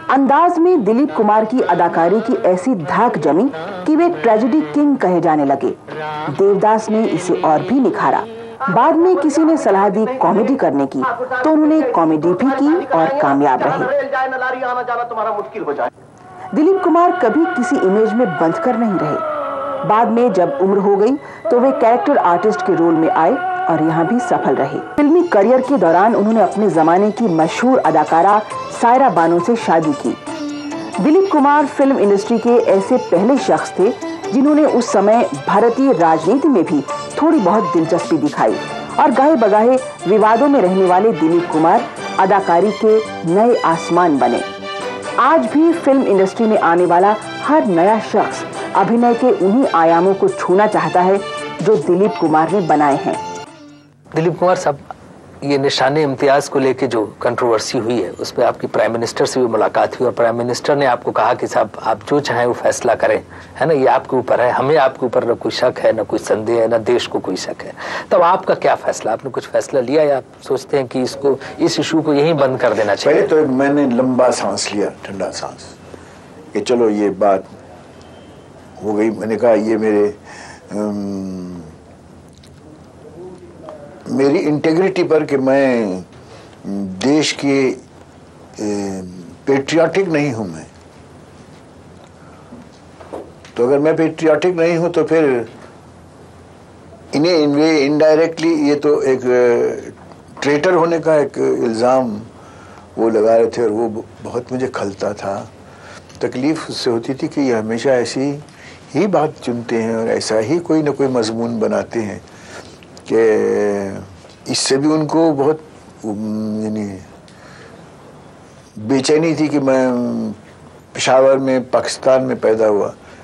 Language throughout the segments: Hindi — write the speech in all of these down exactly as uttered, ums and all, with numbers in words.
अंदाज में दिलीप कुमार की अदाकारी की ऐसी धाक जमी कि वे ट्रेजेडी किंग कहे जाने लगे। देवदास ने इसे और भी निखारा। बाद में किसी ने सलाह दी कॉमेडी करने की, तो उन्होंने कॉमेडी भी की और कामयाब रहे। दिलीप कुमार कभी किसी इमेज में बंधकर नहीं रहे। बाद में जब उम्र हो गई तो वे कैरेक्टर आर्टिस्ट के रोल में आए और यहाँ भी सफल रहे। फिल्मी करियर के दौरान उन्होंने अपने जमाने की मशहूर अदाकारा सायरा बानो से शादी की। दिलीप कुमार फिल्म इंडस्ट्री के ऐसे पहले शख्स थे जिन्होंने उस समय भारतीय राजनीति में भी थोड़ी बहुत दिलचस्पी दिखाई और गाहे बगाहे विवादों में रहने वाले दिलीप कुमार अदाकारी के नए आसमान बने। आज भी फिल्म इंडस्ट्री में आने वाला हर नया शख्स अभिनय के उन्हीं आयामों को छूना चाहता है जो दिलीप कुमार ने बनाए हैं। दिलीप कुमार साहब, ये निशाने इम्तियाज को लेके जो कंट्रोवर्सी हुई है उस पर आपकी प्राइम मिनिस्टर से भी मुलाकात हुई और प्राइम मिनिस्टर ने आपको कहा कि साहब आप जो चाहें वो फैसला करें, है ना, ये आपके ऊपर है, हमें आपके ऊपर न कोई शक है, न कोई संदेह है, न देश को कोई शक है। तब आपका क्या फैसला, आपने कुछ फैसला लिया या आप सोचते हैं कि इसको इस इशू को यहीं बंद कर देना चाहिए? पहले तो मैंने लंबा सांस लिया, ठंडा सांस, कि चलो ये बात हो गई। मैंने कहा ये मेरे आम, मेरी इंटेग्रिटी पर कि मैं देश के पेट्रियाटिक नहीं हूं मैं, तो अगर मैं पेट्रियाटिक नहीं हूं तो फिर इन्हें इनवे इनडायरेक्टली ये तो एक ट्रेटर होने का एक इल्ज़ाम वो लगा रहे थे और वो बहुत मुझे खलता था। तकलीफ उससे होती थी कि ये हमेशा ऐसी ही बात चुनते हैं और ऐसा ही कोई ना कोई मजमून बनाते हैं कि इससे भी उनको बहुत यानी बेचैनी थी कि मैं पेशावर में पाकिस्तान में पैदा हुआ।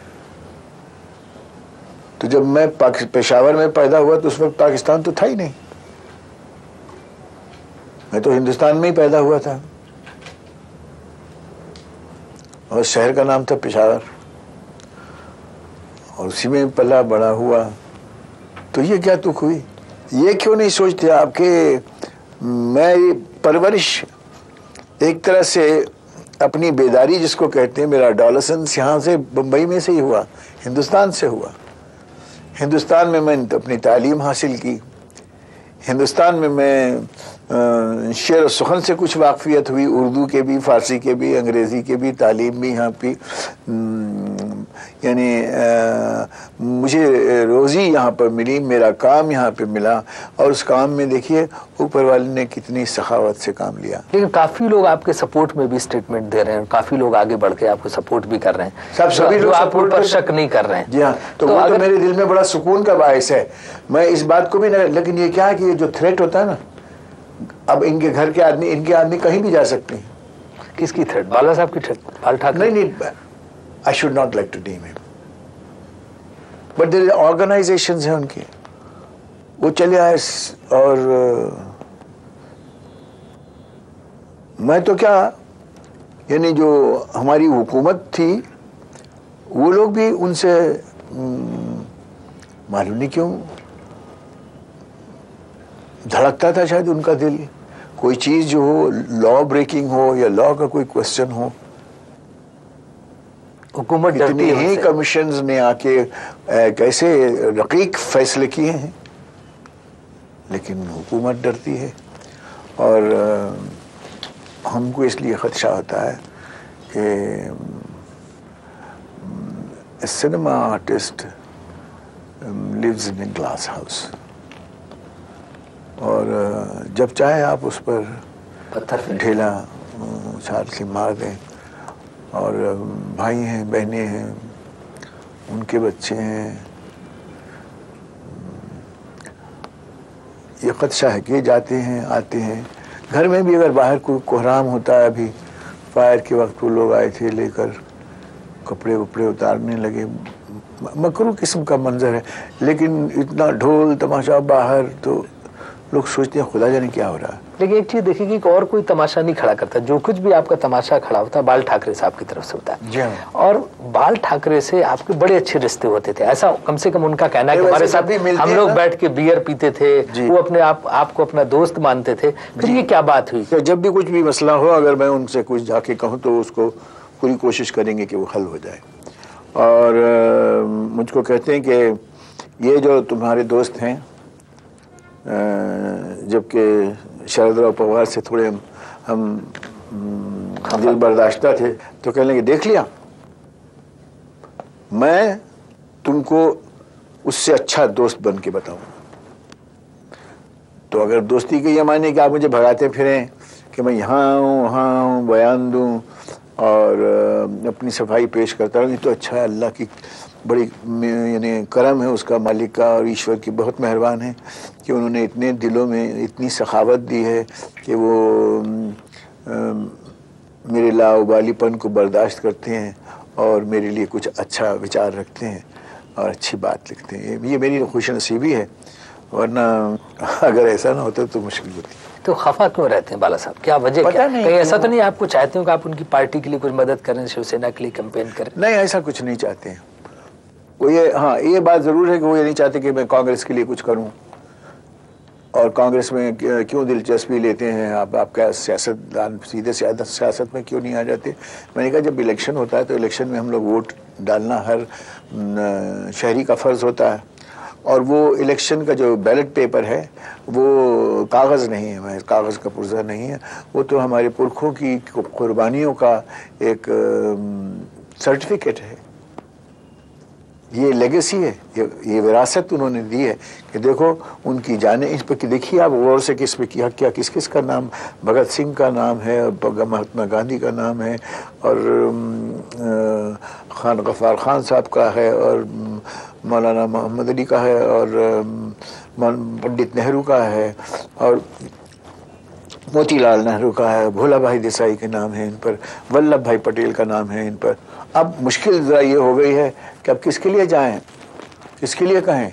तो जब मैं पेशावर में पैदा हुआ तो उस वक्त पाकिस्तान तो था ही नहीं, मैं तो हिंदुस्तान में ही पैदा हुआ था और शहर का नाम था पेशावर और उसी में पला बड़ा हुआ। तो ये क्या तुक हुई? ये क्यों नहीं सोचते आपके मैं परवरिश एक तरह से अपनी बेदारी जिसको कहते हैं, मेरा एडोलेसेंस यहाँ से बम्बई में से ही हुआ, हिंदुस्तान से हुआ। हिंदुस्तान में मैंने अपनी तालीम हासिल की, हिंदुस्तान में मैं शेर और सुखन से कुछ वाकफियत हुई, उर्दू के भी, फारसी के भी, अंग्रेज़ी के भी, तालीम भी यहाँ की, यानी मुझे रोज़ी यहाँ पर मिली, मेरा काम यहाँ पे मिला और उस काम में देखिए ऊपर वाले ने कितनी सखावत से काम लिया। लेकिन काफ़ी लोग आपके सपोर्ट में भी स्टेटमेंट दे रहे हैं, काफ़ी लोग आगे बढ़ के आपको सपोर्ट भी कर रहे हैं, सब सभी लोग आप ऊपर शक नहीं कर रहे हैं। जी हाँ, तो, तो वो तो मेरे दिल में बड़ा सुकून का बायस है। मैं इस बात को भी नहीं, लेकिन ये क्या है कि ये जो थ्रेट होता है ना, अब इनके घर के आदमी इनके आदमी कहीं भी जा सकते हैं। किसकी थ्रेट? बाला साहब की थ्रेट? बाल ठाकरे? नहीं नहीं, I should not like to name him, but there organisations हैं उनके, वो चले आए और मैं तो क्या, यानी जो हमारी हुकूमत थी वो लोग भी उनसे मालूम नहीं क्यों धड़कता था शायद उनका दिल, कोई चीज जो हो, लॉ ब्रेकिंग हो या लॉ का कोई क्वेश्चन हो। हुकूमत इतनी ही कमीशंस ने आके कैसे रकीक फैसले किए हैं, लेकिन हुकूमत डरती है। और आ, हमको इसलिए खदशा होता है कि cinema artist lives in a glass house और जब चाहे आप उस पर पत्थर ढेला उछाल के मार दें। और भाई हैं, बहनें हैं, उनके बच्चे हैं, ये खदशा है कि जाते हैं आते हैं। घर में भी अगर बाहर कोई कोहराम होता है, अभी फायर के वक्त वो लोग आए थे लेकर कपड़े वपड़े उतारने लगे, मकरू किस्म का मंजर है, लेकिन इतना ढोल तमाशा बाहर, तो लोग सोचते हैं खुदा जाने क्या हो रहा है। लेकिन एक चीज देखिए कि और कोई तमाशा नहीं खड़ा करता, जो कुछ भी आपका तमाशा खड़ा होता है बाल ठाकरे साहब की तरफ से होता है। और बाल ठाकरे से आपके बड़े अच्छे रिश्ते होते थे, ऐसा कम से कम उनका कहना है कि हमारे साथ हम लोग बैठ के बियर पीते थे, वो अपने आप आपको अपना दोस्त मानते थे। फिर ये क्या बात हुई? तो जब भी कुछ भी मसला हो, अगर मैं उनसे कुछ जाके कहूँ तो उसको पूरी कोशिश करेंगे कि वो हल हो जाए। और मुझको कहते हैं कि ये जो तुम्हारे दोस्त हैं, जबकि शरदराव पवार से थोड़े हम, हम दिल बर्दाश्ता थे, तो कहने लगे देख लिया, मैं तुमको उससे अच्छा दोस्त बन के बताऊं। तो अगर दोस्ती के ये माने कि आप मुझे भगाते फिरें कि मैं यहाँ हूँ वहाँ हूँ, बयान दूँ और अपनी सफाई पेश करता रहूँ, तो अच्छा है, अल्लाह की बड़ी यानी करम है उसका, मालिक का और ईश्वर की बहुत मेहरबान है कि उन्होंने इतने दिलों में इतनी सखावत दी है कि वो आ, मेरे लाउबालीपन को बर्दाश्त करते हैं और मेरे लिए कुछ अच्छा विचार रखते हैं और अच्छी बात लिखते हैं। ये मेरी खुश नसीबी है, वरना अगर ऐसा ना होता तो मुश्किल होती। तो खफा क्यों रहते हैं बाला साहब, क्या वजह? क्या कहीं ऐसा तो नहीं आपको चाहते हो कि आप उनकी पार्टी के लिए कुछ मदद करें, शिवसेना के लिए कैंपेन करें? नहीं, ऐसा कुछ नहीं चाहते हैं वो। ये हाँ, ये बात जरूर है कि वो ये नहीं चाहते कि मैं कांग्रेस के लिए कुछ करूं, और कांग्रेस में क्यों दिलचस्पी लेते हैं आप? आप क्या सियासतदान सीधे सियासत में क्यों नहीं आ जाते? मैंने कहा जब इलेक्शन होता है तो इलेक्शन में हम लोग वोट डालना हर शहरी का फर्ज होता है, और वो इलेक्शन का जो बैलेट पेपर है वो कागज़ नहीं है, मैं कागज़ का पुर्जा नहीं है, वो तो हमारे पुरखों की कुर्बानियों का एक सर्टिफिकेट है। ये लेगेसी है, ये ये विरासत उन्होंने दी है कि देखो उनकी जाने इस पर, देखिए आप गौर से किस पे किया, क्या किस किस का नाम, भगत सिंह का नाम है, महात्मा गांधी का नाम है, और खान गफ्फार खान साहब का है, और मौलाना मोहम्मद अली का है, और पंडित नेहरू का है, और मोतीलाल नेहरू का है, भोला भाई देसाई के नाम है इन पर, वल्लभ भाई पटेल का नाम है इन पर। अब मुश्किल जरा ये हो गई है कि अब किसके लिए जाएं, किसके लिए कहें?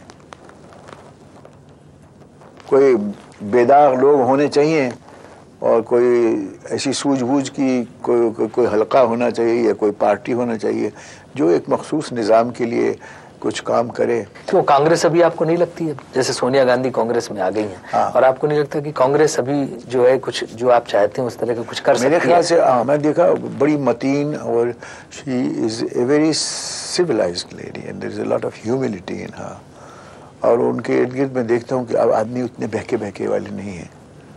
कोई बेदाग लोग होने चाहिए और कोई ऐसी सूझबूझ की कोई को, कोई हलका होना चाहिए या कोई पार्टी होना चाहिए जो एक मखसूस निज़ाम के लिए कुछ काम करे। तो कांग्रेस अभी आपको नहीं लगती है, जैसे सोनिया गांधी कांग्रेस में आ गई हैं, हाँ। और आपको नहीं लगता कि कांग्रेस अभी जो है कुछ जो आप चाहते हैं उस तरह का कुछ कर सकती है? मेरे ख्याल से हाँ, मैं देखा बड़ी मतीन, और she is a very civilised lady and there is a lot of humility in her. और उनके इर्द गिर्द मैं देखता हूँ कि अब आदमी उतने बहके बहके वाले नहीं है।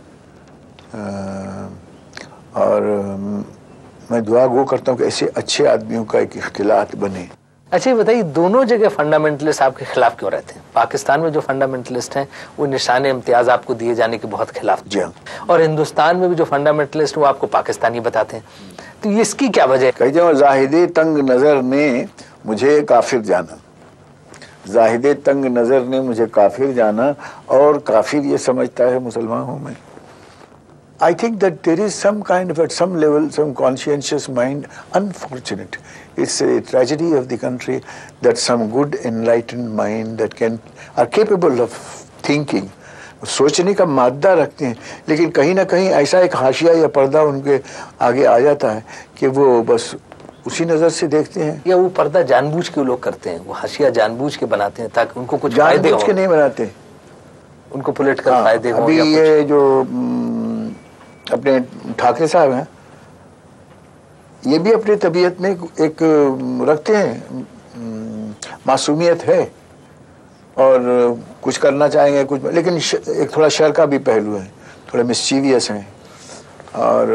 और मैं दुआ गो करता हूँ कि ऐसे अच्छे आदमियों का एक इख्तिलात बने। अच्छा ये बताइए, दोनों जगह फंडामेंटलिस्ट आपके खिलाफ क्यों रहते हैं? पाकिस्तान में जो फंडामेंटलिस्ट हैं वो निशाने इम्तियाज आपको दिए जाने के बहुत खिलाफ, और हिंदुस्तान में भी जो फंडामेंटलिस्ट वो आपको पाकिस्तानी बताते हैं, तो ये इसकी क्या वजह है? कहते हैं जाहिदे तंग नजर ने मुझे काफिर जाना, जाहिदे तंग नजर ने मुझे काफिर जाना, और काफिर ये समझता है मुसलमान हूं मैं। I think that there is some kind of, at some level, some conscientious mind, unfortunate. It's a tragedy of the country that some good enlightened mind that can, are capable of thinking, सोचने का मादा रखते हैं, लेकिन कहीं ना कहीं ऐसा एक हाशिया या पर्दा उनके आगे आ जाता है कि वो बस उसी नजर से देखते हैं। या वो पर्दा जानबूझ के लोग करते हैं, वो हाशिया जानबूझ के बनाते हैं ताकि उनको कुछ फायदे हो। जानबूझ के नहीं बनाते, उनको पॉलिटिकल फायदे हो। अभी ये जो अपने ठाकरे साहब हैं, ये भी अपनी तबीयत में एक रखते हैं, मासूमियत है और कुछ करना चाहेंगे कुछ, लेकिन एक थोड़ा शर का भी पहलू है, थोड़े मिस्चीवियस हैं। और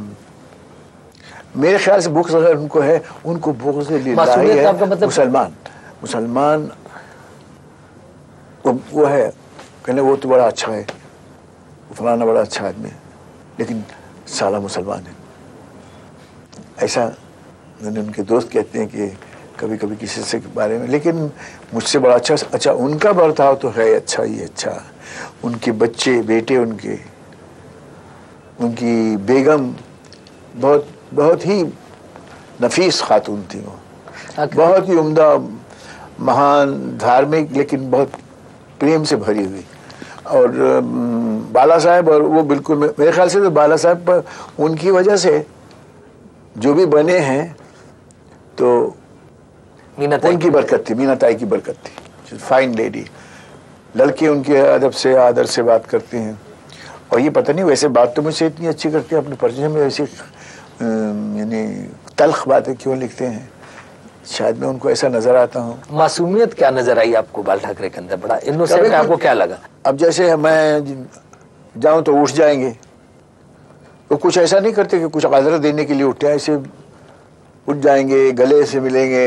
मेरे ख्याल से बुक्स अगर उनको है, उनको बुक्स से लिल्लाही है, मतलब मुसलमान मुसलमान वो, वो है कहने वो तो बड़ा अच्छा है, वो फलाना बड़ा अच्छा आदमी है, लेकिन साला मुसलमान है। ऐसा मैंने उनके दोस्त कहते हैं कि कभी कभी किसी से के बारे में, लेकिन मुझसे बड़ा अच्छा अच्छा उनका बर्ताव तो है अच्छा ही अच्छा। उनके बच्चे बेटे, उनके उनकी बेगम बहुत बहुत ही नफीस खातून थी वो, बहुत ही उम्दा, महान, धार्मिक, लेकिन बहुत प्रेम से भरी हुई। और बाला साहब, और वो बिल्कुल मेरे ख्याल से तो बाला साहब पर उनकी वजह से जो भी बने हैं तो मीना उनकी बरकत थी, मीना ताई की बरकत थी। फाइन लेडी, लड़के उनके अदब से आदर से बात करते हैं। और ये पता नहीं वैसे बात तो मुझसे इतनी अच्छी करते हैं, अपने परिचय में ऐसी यानी तल्ख बातें क्यों लिखते हैं, शायद मैं उनको ऐसा नजर आता हूँ। मासूमियत क्या नजर आई आपको बाल ठाकरे के अंदर? बड़ा इनोसेंट आपको क्या लगा? अब जैसे मैं जाऊं तो उठ जाएंगे, तो कुछ ऐसा नहीं करते कि कुछ आदर देने के लिए उठते हैं, ऐसे उठ जाएंगे, गले से मिलेंगे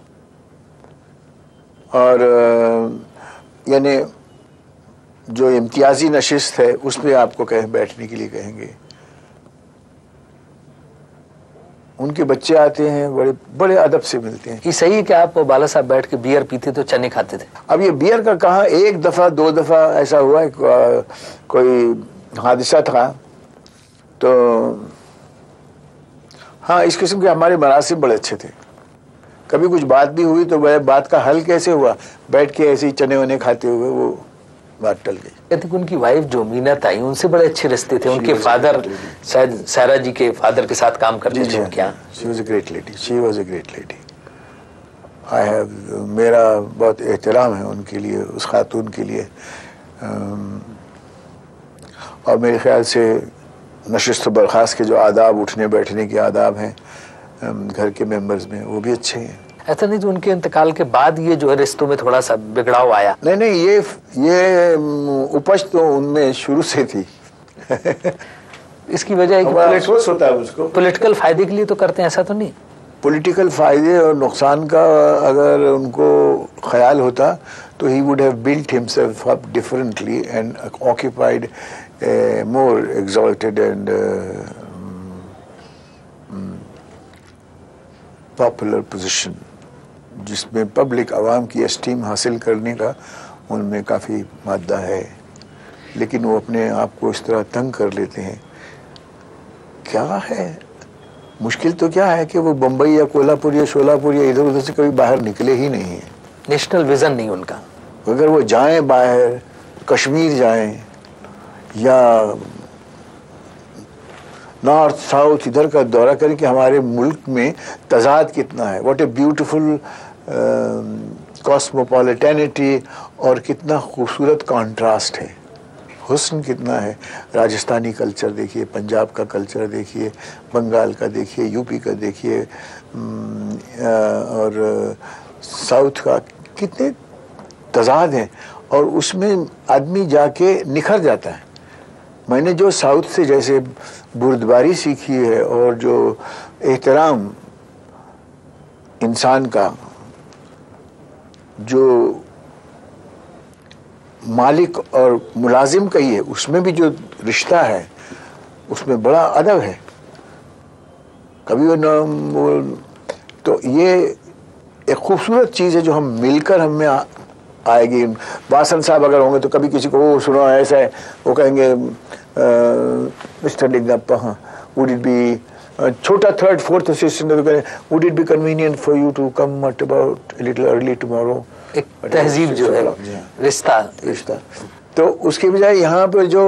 और यानी जो इम्तियाजी नशिस्त है उसमें आपको कहे बैठने के लिए कहेंगे। उनके बच्चे आते हैं, बड़े बड़े अदब से मिलते हैं। ये सही है कि आप बाला साहब बैठ के बियर पीते तो चने खाते थे? अब ये बियर का कहाँ, एक दफा दो दफा ऐसा हुआ है, कोई हादसा था तो हाँ, इस किस्म के हमारे मरासिम बड़े अच्छे थे। कभी कुछ बात भी हुई तो वह बात का हल कैसे हुआ, बैठ के ऐसे ही चने वने खाते हुए वो बात टल गई। कहते कि उनकी वाइफ जो मीना ताई, उनसे बड़े अच्छे रिश्ते थे। उनके फादर शायद सारा जी के फादर के साथ काम करते थे उनके यहाँ। She was a great lady, she was a great lady. I have, मेरा बहुत एहतराम है उनके लिए, उस खातून के लिए। और मेरे ख्याल से नशिस्त बर्खास्त के जो आदाब, उठने बैठने के आदाब हैं घर के मेंबर्स में, वो भी अच्छे हैं। ऐसा नहीं तो उनके इंतकाल के बाद ये जो है रिश्तों में थोड़ा सा बिगड़ाव आया? नहीं नहीं, ये ये उपज तो उनमें शुरू से थी। इसकी वजह है कि अफसोस होता है उसको, पॉलिटिकल फायदे के लिए तो करते हैं, ऐसा तो नहीं? पॉलिटिकल फायदे और नुकसान का अगर उनको ख्याल होता तो he would have built himself up differently and occupied more exalted and popular position, जिसमें पब्लिक आवाम की एस्टीम हासिल करने का उनमें काफ़ी मादा है। लेकिन वो अपने आप को इस तरह तंग कर लेते हैं। क्या है मुश्किल तो क्या है कि वो बम्बई या कोल्हापुर या शोलापुर या इधर उधर से कभी बाहर निकले ही नहीं है। नेशनल विजन नहीं उनका। अगर वो जाएं बाहर, कश्मीर जाएं या नॉर्थ साउथ इधर का दौरा करें कि हमारे मुल्क में तजाद कितना है, व्हाट ए ब्यूटीफुल कॉस्मोपॉलिटैनिटी, और कितना खूबसूरत कॉन्ट्रास्ट है, हुस्न कितना है। राजस्थानी कल्चर देखिए, पंजाब का कल्चर देखिए, बंगाल का देखिए, यूपी का देखिए, और साउथ का, कितने तजाद हैं। और उसमें आदमी जाके निखर जाता है। मैंने जो साउथ से जैसे बुर्दबारी सीखी है और जो एहतराम इंसान का, जो मालिक और मुलाजिम का ही है, उसमें भी जो रिश्ता है उसमें बड़ा अदब है। कभी वो न, तो ये एक खूबसूरत चीज़ है जो हम मिलकर हम में आ, आएगी। वासन साहब अगर होंगे तो कभी किसी को वो सुनो ऐसा है, वो कहेंगे मिस्टर लिंगप्पा, हाँ वुड इट बी, छोटा third fourth assistant would it be convenient for you to come at about a little early tomorrow. एक तहजीब जो है, रिश्ता रिश्ता तो उसके बजाय यहाँ पर जो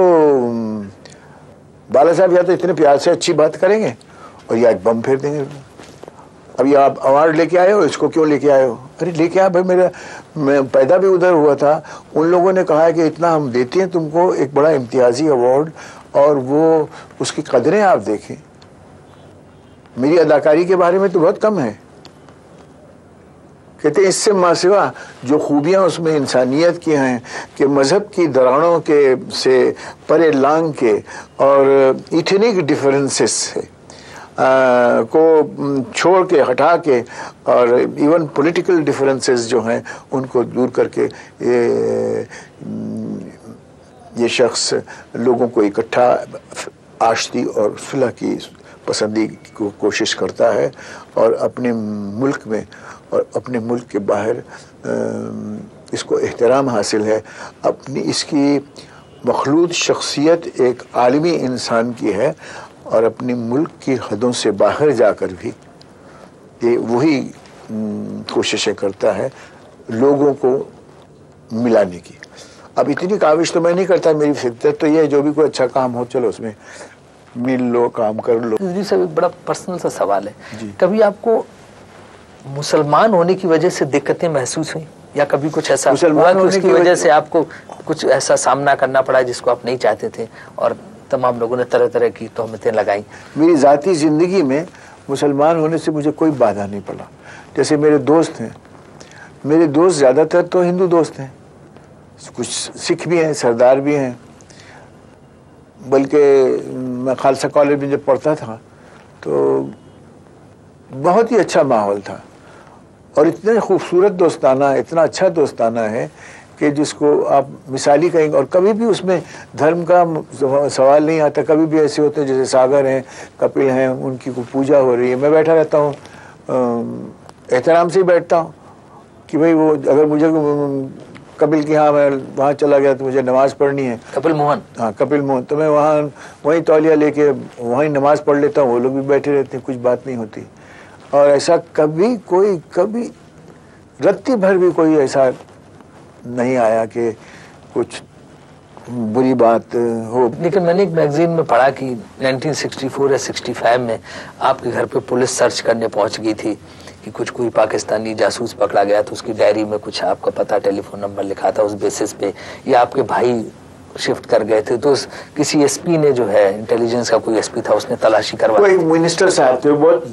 बाला साहब या तो इतने प्यार से अच्छी बात करेंगे और या एक बम फेर देंगे। अभी आप अवार्ड लेके आए हो, इसको क्यों लेके आए हो? अरे लेके आ भाई, मेरा मैं पैदा भी उधर हुआ था। उन लोगों ने कहा है कि इतना हम देते हैं तुमको, एक बड़ा इम्तियाजी अवार्ड, और वो उसकी कदरें आप देखें। मेरी अदाकारी के बारे में तो बहुत कम है। कहते हैं इससे मासिवा जो खूबियाँ उसमें इंसानियत की हैं कि मज़हब की दरानों के से परे लांग के और इथनिक डिफरेंसेस से आ, को छोड़ के, हटा के, और इवन पॉलिटिकल डिफरेंसेस जो हैं उनको दूर करके ये ये शख्स लोगों को इकट्ठा आशती और सुलह की पसंदी को कोशिश करता है, और अपने मुल्क में और अपने मुल्क के बाहर इसको एहतराम हासिल है। अपनी इसकी मखलूत शख्सियत एक आलमी इंसान की है, और अपने मुल्क की हदों से बाहर जाकर भी ये वही कोशिशें करता है लोगों को मिलाने की। अब इतनी काविश तो मैं नहीं करता, मेरी फितरत तो ये है जो भी कोई अच्छा काम हो चलो उसमें मिल लो, काम कर लो। जी सर, एक बड़ा पर्सनल सा सवाल है, कभी आपको मुसलमान होने की वजह से दिक्कतें महसूस हुई, या कभी कुछ ऐसा हुआ कि उसकी वजह से आपको कुछ ऐसा सामना करना पड़ा जिसको आप नहीं चाहते थे और तमाम लोगों ने तरह तरह की तोहमतें लगाई? मेरी जाती जिंदगी में मुसलमान होने से मुझे कोई बाधा नहीं पड़ा। जैसे मेरे दोस्त हैं, मेरे दोस्त ज़्यादातर तो हिंदू दोस्त हैं, कुछ सिख भी हैं, सरदार भी हैं। बल्कि मैं खालसा कॉलेज में जब पढ़ता था तो बहुत ही अच्छा माहौल था और इतने खूबसूरत दोस्ताना, इतना अच्छा दोस्ताना है कि जिसको आप मिसाली कहेंगे। और कभी भी उसमें धर्म का सवाल नहीं आता। कभी भी ऐसे होते हैं जैसे सागर हैं, कपिल हैं, उनकी को पूजा हो रही है, मैं बैठा रहता हूँ, एहतराम से ही बैठता हूँ कि भाई वो अगर मुझे कपिल की, हाँ मैं वहाँ चला गया तो मुझे नमाज़ पढ़नी है, कपिल मोहन, हाँ कपिल मोहन, तो मैं वहाँ वहीं तौलिया लेके वहीं नमाज़ पढ़ लेता हूँ, वो लोग भी बैठे रहते हैं, कुछ बात नहीं होती। और ऐसा कभी कोई कभी रत्ती भर भी कोई ऐसा नहीं आया कि कुछ बुरी बात हो। लेकिन मैंने एक मैगजीन में पढ़ा कि नाइनटीन सिक्सटी फोर या सिक्सटी फाइव में आपके घर पे पुलिस सर्च करने पहुंच गई थी कि कुछ कोई पाकिस्तानी जासूस पकड़ा गया, तो उसकी डायरी में कुछ आपका पता, टेलीफोन नंबर लिखा था, उस बेसिस पे या आपके भाई शिफ्ट कर गए थे, तो किसी एसपी ने जो है, इंटेलिजेंस का कोई एसपी था, उसने तलाशी करवाई। कोई मिनिस्टर साहब थे, बहुत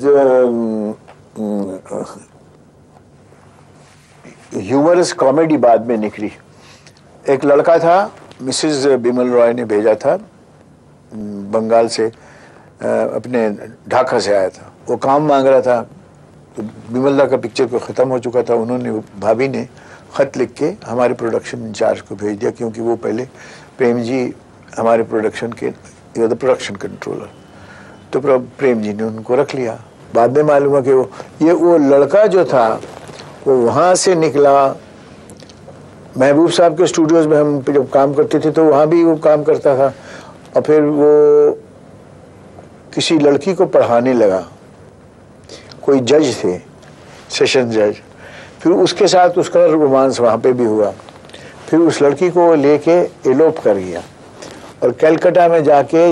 ह्यूमरस कॉमेडी बाद में निकली। एक लड़का था, मिसेस बिमल रॉय ने भेजा था, बंगाल से, अपने ढाका से आया था, वो काम मांग रहा था। तो बिमल दा का पिक्चर को ख़त्म हो चुका था, उन्होंने, भाभी ने ख़त लिख के हमारे प्रोडक्शन इंचार्ज को भेज दिया, क्योंकि वो पहले प्रेम जी हमारे प्रोडक्शन के, यू द प्रोडक्शन कंट्रोलर, तो प्रेम जी ने उनको रख लिया। बाद में मालूम हुआ कि वो ये वो लड़का जो था वो वहाँ से निकला। महबूब साहब के स्टूडियोज़ में हम जब काम करते थे तो वहाँ भी वो काम करता था, और फिर वो किसी लड़की को पढ़ाने लगा, कोई जज थे, सेशन जज, फिर उसके साथ उसका रोमांस वहाँ पे भी हुआ। फिर उस लड़की को लेके एलोप कर गया और कलकत्ता में जाके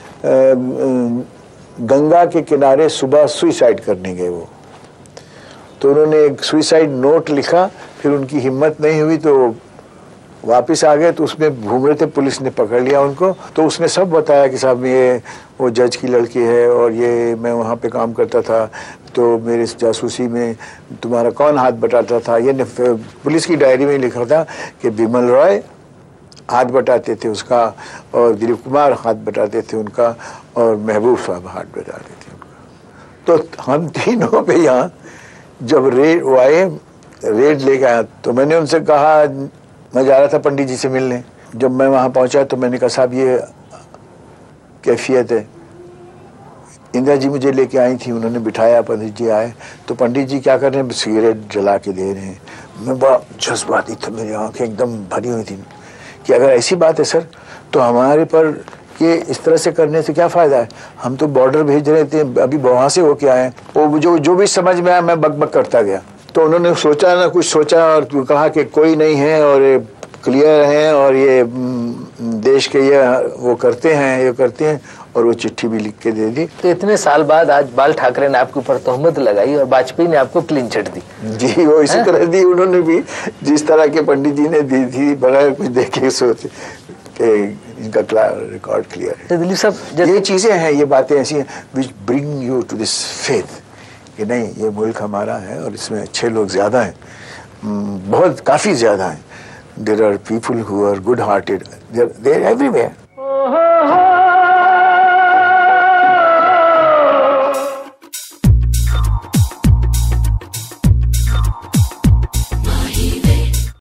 गंगा के किनारे सुबह सुइसाइड करने गए वो। तो उन्होंने एक सुइसाइड नोट लिखा, फिर उनकी हिम्मत नहीं हुई तो वापस आ गए, तो उसमें घूम रहे थे, पुलिस ने पकड़ लिया उनको। तो उसने सब बताया कि साहब ये वो जज की लड़की है और ये मैं वहाँ पे काम करता था, तो मेरे जासूसी में तुम्हारा कौन हाथ बटाता था। ये पुलिस की डायरी में लिखा था कि बिमल रॉय हाथ बटाते थे उसका, और दिलीप कुमार हाथ बटाते थे उनका, और महबूब साहब हाथ बटाते थे उनका। तो हम तीनों पे यहाँ जब रेड वो आए, रेड लेके आया, तो मैंने उनसे कहा, मैं जा रहा था पंडित जी से मिलने। जब मैं वहाँ पहुँचा तो मैंने कहा साहब ये कैफियत है। इंदिरा जी मुझे लेके आई थी, उन्होंने बिठाया, पंडित जी आए, तो पंडित जी क्या कर रहे हैं, सिगरेट जला के दे रहे हैं। मैं बड़ा जज्बाती था, मेरी आँखें एकदम भरी हुई थी कि अगर ऐसी बात है सर, तो हमारे पर ये इस तरह से करने से क्या फ़ायदा है, हम तो बॉर्डर भेज रहे थे, अभी वहाँ से होके आए। वो जो जो भी समझ में आया मैं बक बक करता गया। तो उन्होंने सोचा ना कुछ सोचा और कहा कि कोई नहीं है और ये क्लियर हैं और ये देश के ये वो करते हैं, ये करते हैं, और वो चिट्ठी भी लिख के दे दी। तो इतने साल बाद आज बाल ठाकरे ने आपके ऊपर तोहमत लगाई और वाजपेयी ने आपको क्लीन चिट दी। जी वो इसी तरह दी उन्होंने भी, जिस तरह के पंडित जी ने दी थी, बगैर कुछ देखे सोचे कि इनका रिकॉर्ड क्लियर है। तो दिलीप साहब, ये चीज़ें हैं, ये बातें ऐसी हैं which bring you to this faith कि नहीं ये मुल्क हमारा है और इसमें अच्छे लोग ज़्यादा हैं, बहुत काफ़ी ज़्यादा हैं। There are people who are good hearted, there everywhere.